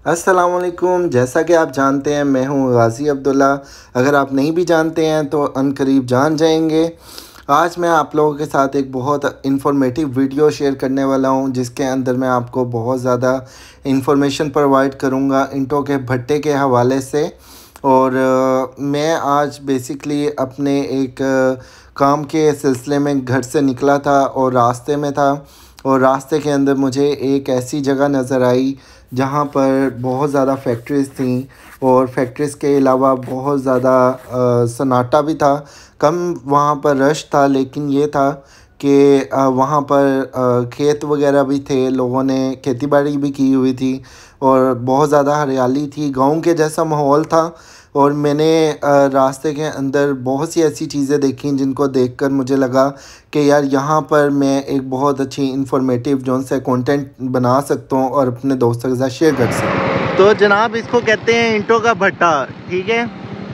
अस्सलामुअलैकुम। जैसा कि आप जानते हैं, मैं हूं गाज़ी अब्दुल्ला। अगर आप नहीं भी जानते हैं तो अनकरीब जान जाएंगे। आज मैं आप लोगों के साथ एक बहुत इन्फॉर्मेटिव वीडियो शेयर करने वाला हूं, जिसके अंदर मैं आपको बहुत ज़्यादा इंफॉर्मेशन प्रोवाइड करूंगा ईंटों के भट्टे के हवाले से। और मैं आज बेसिकली अपने एक काम के सिलसिले में घर से निकला था और रास्ते में था, और रास्ते के अंदर मुझे एक ऐसी जगह नज़र आई जहाँ पर बहुत ज़्यादा फैक्ट्रीज़ थीं, और फैक्ट्रीज़ के अलावा बहुत ज़्यादा सन्नाटा भी था। कम वहाँ पर रश था, लेकिन ये था कि वहाँ पर खेत वगैरह भी थे, लोगों ने खेती बाड़ी भी की हुई थी और बहुत ज़्यादा हरियाली थी, गांव के जैसा माहौल था। और मैंने रास्ते के अंदर बहुत सी ऐसी चीज़ें देखी जिनको देखकर मुझे लगा कि यार यहाँ पर मैं एक बहुत अच्छी इन्फॉर्मेटिव जो से कंटेंट बना सकता हूँ और अपने दोस्तों के साथ शेयर कर सकता हूँ। तो जनाब, इसको कहते हैं ईंटों का भट्टा। ठीक है,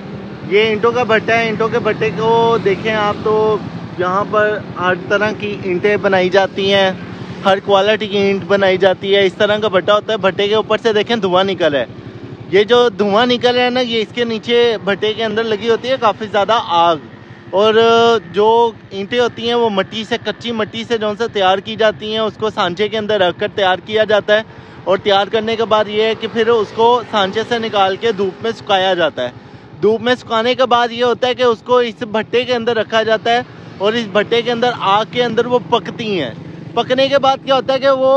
ये ईंटों का भट्टा है। ईंटों के भट्टे को देखें आप तो यहाँ पर हर तरह की ईंटें बनाई जाती हैं, हर क्वालिटी की ईंट बनाई जाती है। इस तरह का भट्टा होता है। भट्टे के ऊपर से देखें धुआं निकल रहा है। ये जो धुआं निकल रहा है ना, ये इसके नीचे भट्टे के अंदर लगी होती है काफ़ी ज़्यादा आग। और जो ईंटें होती हैं वो मट्टी से, कच्ची मट्टी से जो से तैयार की जाती हैं, उसको सांचे के अंदर रख कर तैयार किया जाता है। और तैयार करने के बाद ये है कि फिर उसको सांचे से निकाल के धूप में सुखाया जाता है। धूप में सुखाने के बाद ये होता है कि उसको इस भट्टे के अंदर रखा जाता है, और इस भट्टे के अंदर आग के अंदर वो पकती हैं। पकने के बाद क्या होता है कि वो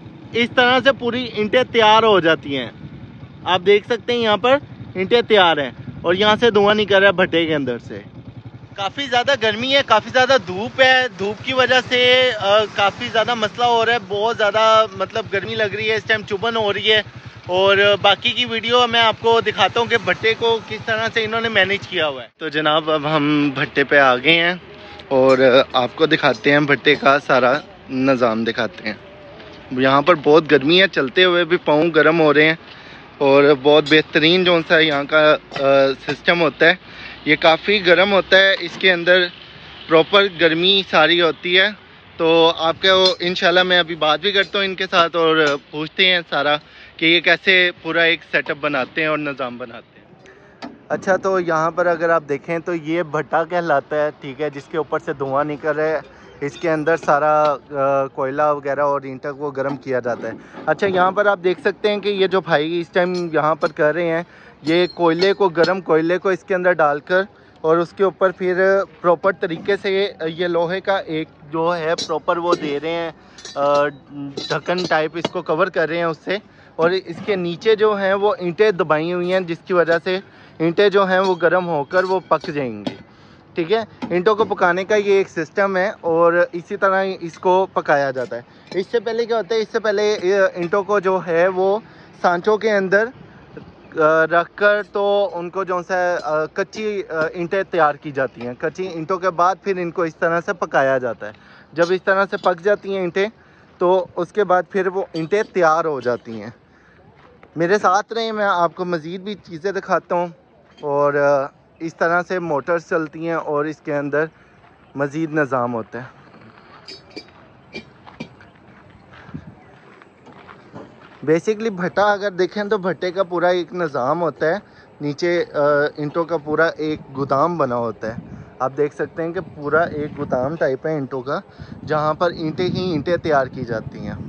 इस तरह से पूरी ईंटें तैयार हो जाती हैं। आप देख सकते हैं यहाँ पर ईंटें तैयार हैं, और यहाँ से धुआं निकल रहा है भट्टे के अंदर से। काफ़ी ज़्यादा गर्मी है, काफ़ी ज़्यादा धूप है। धूप की वजह से काफ़ी ज़्यादा मसला हो रहा है। बहुत ज़्यादा मतलब गर्मी लग रही है, इस टाइम चुभन हो रही है। और बाकी की वीडियो मैं आपको दिखाता हूँ कि भट्टे को किस तरह से इन्होंने मैनेज किया हुआ है। तो जनाब, अब हम भट्टे पे आ गए हैं और आपको दिखाते हैं भट्टे का सारा निज़ाम दिखाते हैं। यहाँ पर बहुत गर्मी है, चलते हुए भी पाँव गर्म हो रहे हैं। और बहुत बेहतरीन जो सा यहाँ का सिस्टम होता है, ये काफ़ी गर्म होता है। इसके अंदर प्रॉपर गर्मी सारी होती है। तो आपके इंशाल्लाह मैं अभी बात भी करता हूँ इनके साथ और पूछते हैं सारा कि ये कैसे पूरा एक सेटअप बनाते हैं और निज़ाम बनाते हैं। अच्छा, तो यहाँ पर अगर आप देखें तो ये भट्टा कहलाता है, ठीक है, जिसके ऊपर से धुआं निकल रहा है। इसके अंदर सारा कोयला वगैरह और ईंट को गर्म किया जाता है। अच्छा, यहाँ पर आप देख सकते हैं कि ये जो भाई इस टाइम यहाँ पर कर रहे हैं, ये कोयले को, गर्म कोयले को इसके अंदर डालकर और उसके ऊपर फिर प्रॉपर तरीके से ये लोहे का एक जो है प्रॉपर वो दे रहे हैं, ढक्कन टाइप इसको कवर कर रहे हैं उससे। और इसके नीचे जो हैं वो ईंटें दबाई हुई हैं, जिसकी वजह से ईंटें जो हैं वो गर्म होकर वो पक जाएंगी। ठीक है, ईंटों को पकाने का ये एक सिस्टम है और इसी तरह इसको पकाया जाता है। इससे पहले क्या होता है, इससे पहले ईंटों को जो है वो सांचों के अंदर रख कर तो उनको जो सा कच्ची ईंटें तैयार की जाती हैं। कच्ची ईंटों के बाद फिर इनको इस तरह से पकाया जाता है। जब इस तरह से पक जाती हैं ईंटें, तो उसके बाद फिर वो ईंटें तैयार हो जाती हैं। मेरे साथ रहे, मैं आपको मज़ीद भी चीज़ें दिखाता हूँ। और इस तरह से मोटर्स चलती हैं और इसके अंदर मज़ीद निज़ाम होता है। बेसिकली भट्टा अगर देखें तो भट्टे का पूरा एक निज़ाम होता है। नीचे ईंटों का पूरा एक गोदाम बना होता है। आप देख सकते हैं कि पूरा एक गोदाम टाइप है ईंटों का, जहाँ पर ईंटें ही ईंटें तैयार की जाती हैं।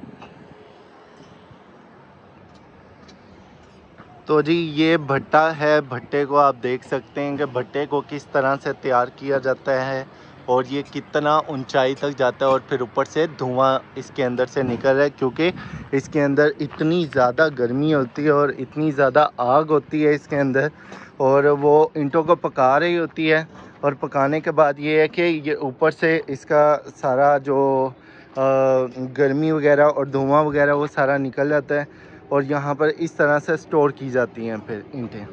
तो जी, ये भट्टा है। भट्टे को आप देख सकते हैं कि भट्टे को किस तरह से तैयार किया जाता है और ये कितना ऊंचाई तक जाता है, और फिर ऊपर से धुआं इसके अंदर से निकल रहा है, क्योंकि इसके अंदर इतनी ज़्यादा गर्मी होती है और इतनी ज़्यादा आग होती है इसके अंदर, और वो ईंटों को पका रही होती है। और पकाने के बाद ये है कि ये ऊपर से इसका सारा जो गर्मी वगैरह और धुआं वगैरह वो सारा निकल जाता है, और यहाँ पर इस तरह से स्टोर की जाती हैं फिर ईंटें।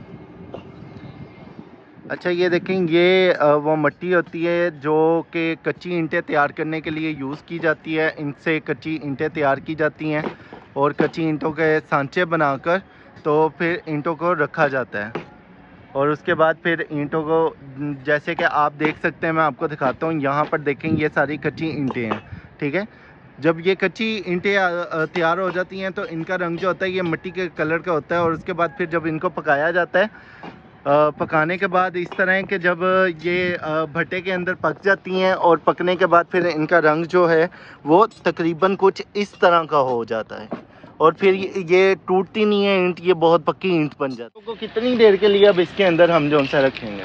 अच्छा, ये देखें, ये वो मिट्टी होती है जो कि कच्ची ईंटें तैयार करने के लिए यूज़ की जाती है। इनसे कच्ची ईंटें तैयार की जाती हैं और कच्ची ईंटों के सांचे बनाकर तो फिर ईंटों को रखा जाता है। और उसके बाद फिर ईंटों को, जैसे कि आप देख सकते हैं, मैं आपको दिखाता हूँ। यहाँ पर देखें, ये सारी कच्ची ईंटें हैं, ठीक है। जब ये कच्ची ईंटें तैयार हो जाती हैं तो इनका रंग जो होता है ये मिट्टी के कलर का होता है। और उसके बाद फिर जब इनको पकाया जाता है, पकाने के बाद इस तरह है कि जब ये भट्टे के अंदर पक जाती हैं और पकने के बाद फिर इनका रंग जो है वो तकरीबन कुछ इस तरह का हो जाता है। और फिर ये टूटती नहीं है ईंट, ये बहुत पक्की ईंट बन जाती है। तो कितनी देर के लिए अब इसके अंदर हम जो सा रखेंगे?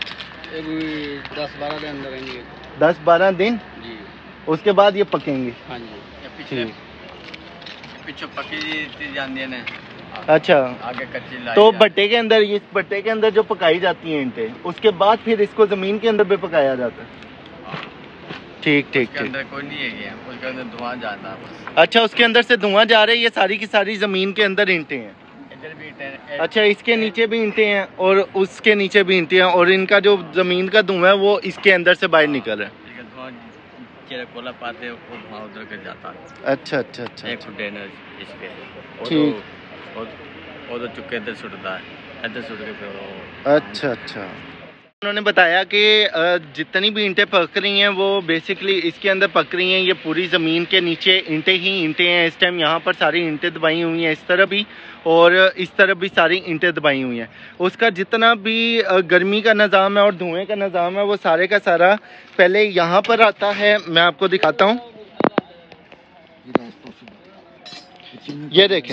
10-12 दिन अंदर रहेंगे। 10-12 दिन जी। उसके बाद ये पकेंगे? हाँ जी। पीछे पकी जाती है। अच्छा, आगे कच्ची लाई। तो भट्टे के अंदर, इस भट्टे के अंदर जो पकाई जाती हैं ईंटें, उसके बाद फिर इसको ज़मीन के अंदर भी पकाया जाता है? ठीक ठीक ठीक। अंदर कोई नहीं है, उसके अंदर धुआं जाता है बस। अच्छा, उसके अंदर से धुआं जा रहा है। ये सारी की सारी ज़मीन के अंदर ईंटें हैं? इधर भी ईंटें। अच्छा, इसके नीचे भी ईंटें हैं और उसके नीचे भी ईंटें हैं, और इनका जो ज़मीन का धुआं है वो इसके अंदर से बाहर निकल रहा है। कोला पाते हैं, वो धुआं उधर कर जाता है। अच्छा अच्छा अच्छा, एक कंटेनर इसके ठीक। और तो चुके इधर सुटता है, इधर सुट के फिर। अच्छा अच्छा। उन्होंने बताया कि जितनी भी ईंटें पक रही हैं वो बेसिकली इसके अंदर पक रही हैं। ये पूरी ज़मीन के नीचे ईंटें ही ईंटें हैं। इस टाइम यहाँ पर सारी ईंटें दबाई हुई हैं, इस तरफ भी और इस तरफ भी सारी ईंटें दबाई हुई हैं। उसका जितना भी गर्मी का निज़ाम है और धुएं का निज़ाम है वो सारे का सारा पहले यहाँ पर आता है। मैं आपको दिखाता हूँ, ये देखें,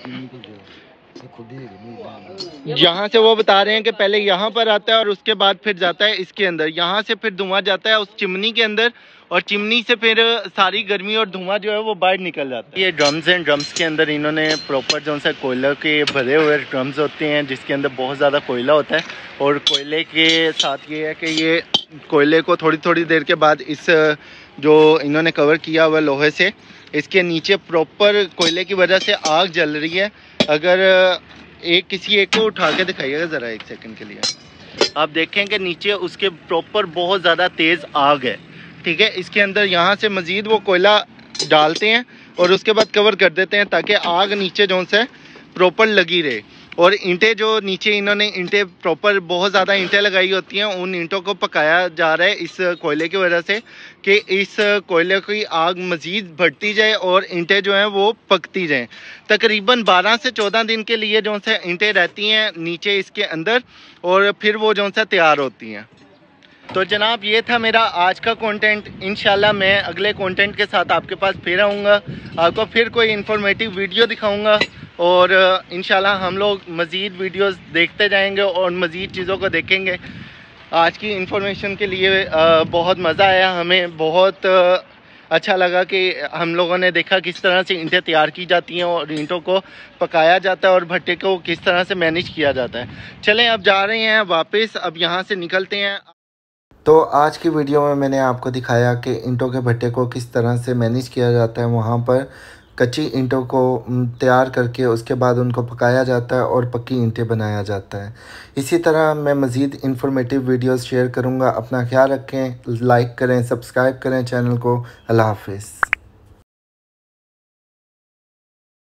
यहाँ से वो बता रहे हैं कि पहले यहाँ पर आता है और उसके बाद फिर जाता है इसके अंदर। यहाँ से फिर धुआं जाता है उस चिमनी के अंदर, और चिमनी से फिर सारी गर्मी और धुआं जो है वो बाहर निकल जाता है। ये ड्रम्स हैं, ड्रम्स के अंदर इन्होंने प्रॉपर जो सा कोयला के भरे हुए ड्रम्स होते हैं जिसके अंदर बहुत ज़्यादा कोयला होता है। और कोयले के साथ ये है कि ये कोयले को थोड़ी थोड़ी देर के बाद इस जो इन्होंने कवर किया हुआ लोहे से, इसके नीचे प्रॉपर कोयले की वजह से आग जल रही है। अगर किसी एक को उठा के दिखाइएगा ज़रा एक सेकंड के लिए, आप देखें कि नीचे उसके प्रॉपर बहुत ज़्यादा तेज़ आग है। ठीक है, इसके अंदर यहाँ से मज़ीद वो कोयला डालते हैं और उसके बाद कवर कर देते हैं ताकि आग नीचे जो से प्रॉपर लगी रहे। और ईंटें जो नीचे इन्होंने ईंटें प्रॉपर बहुत ज़्यादा ईंटें लगाई होती हैं, उन ईंटों को पकाया जा रहा है इस कोयले की वजह से कि इस कोयले की आग मज़ीद बढ़ती जाए और ईंटें जो हैं वो पकती जाएं। तकरीबन 12 से 14 दिन के लिए जो से ईंटें रहती हैं नीचे इसके अंदर, और फिर वो जो सा तैयार होती हैं। तो जनाब, ये था मेरा आज का कंटेंट। इंशाल्लाह मैं अगले कंटेंट के साथ आपके पास फिर आऊँगा, आपको फिर कोई इन्फॉर्मेटिव वीडियो दिखाऊँगा और इंशाल्लाह हम लोग मज़ीद वीडियोस देखते जाएंगे और मज़ीद चीज़ों को देखेंगे। आज की इन्फॉर्मेशन के लिए बहुत मज़ा आया, हमें बहुत अच्छा लगा कि हम लोगों ने देखा किस तरह से ईंटें तैयार की जाती हैं और ईंटों को पकाया जाता है और भट्टे को किस तरह से मैनेज किया जाता है। चलें, अब जा रहे हैं वापस, अब यहाँ से निकलते हैं। तो आज की वीडियो में मैंने आपको दिखाया कि ईंटों के भट्टे को किस तरह से मैनेज किया जाता है। वहाँ पर कच्ची ईंटों को तैयार करके उसके बाद उनको पकाया जाता है और पक्की ईंटें बनाया जाता है। इसी तरह मैं मज़ीद इन्फॉर्मेटिव वीडियोस शेयर करूँगा। अपना ख्याल रखें, लाइक करें, सब्सक्राइब करें चैनल को। अल्लाह हाफ़िज़।